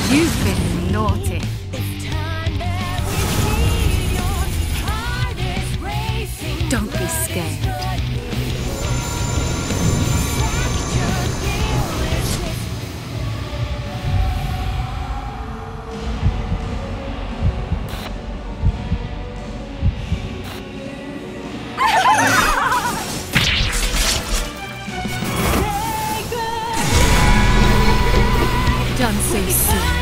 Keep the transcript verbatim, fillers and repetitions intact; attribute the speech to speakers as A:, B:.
A: You've been naughty. Don't be scared. Done so soon.